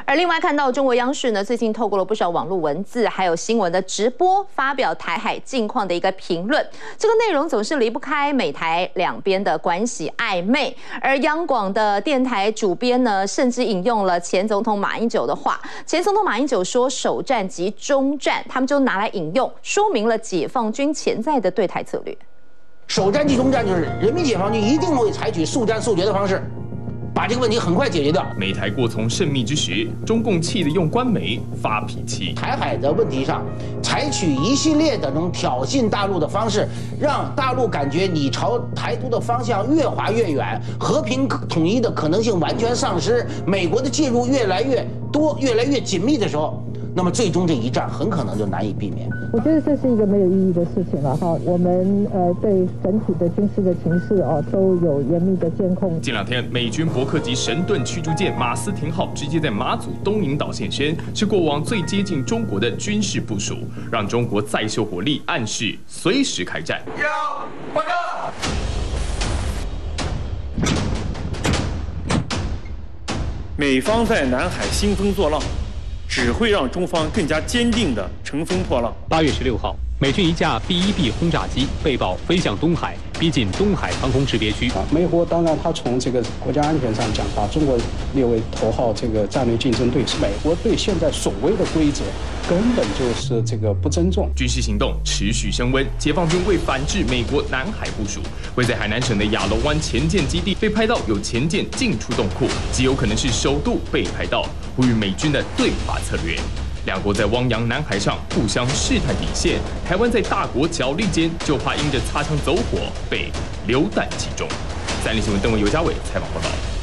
而另外看到中国央视呢，最近透过了不少网络文字还有新闻的直播，发表台海近况的一个评论。这个内容总是离不开美台两边的关系暧昧。而央广的电台主编呢，甚至引用了前总统马英九的话。前总统马英九说：“首战及中战，他们就拿来引用，说明了解放军潜在的对台策略。 首战及中战就是人民解放军一定会采取速战速决的方式。” 把这个问题很快解决掉。 美台过从甚密之时，中共气得用官媒发脾气。 台海的问题上，采取一系列的这种挑衅大陆的方式，让大陆感觉你朝台独的方向越滑越远，和平统一的可能性完全丧失，美国的介入越来越多、越来越紧密的时候。 那么最终这一战很可能就难以避免。 我觉得这是一个没有意义的事情了哈。我们对整体的军事的情势都有严密的监控。 近两天，美军伯克级神盾驱逐舰马斯廷号直接在马祖东引岛现身，是过往最接近中国的军事部署，让中国再秀火力，暗示随时开战。报告。 美方在南海兴风作浪。 只会让中方更加坚定地乘风破浪。 8月16号，美军一架 B-1B 轰炸机被曝飞向东海，逼近东海防空识别区。 美国当然，它从这个国家安全上讲，把中国列为头号这个战略竞争对手。美国对现在所谓的规则，根本就是这个不尊重。 军事行动持续升温，解放军为反制美国南海部署，位在海南省的亚龙湾前舰基地被拍到有前舰进出洞库，极有可能是首度被拍到。 呼吁美军的对华策略，两国在汪洋南海上互相试探底线。台湾在大国角力间，就怕因着擦枪走火被流弹击中。三立新闻邓文尤家伟采访报道。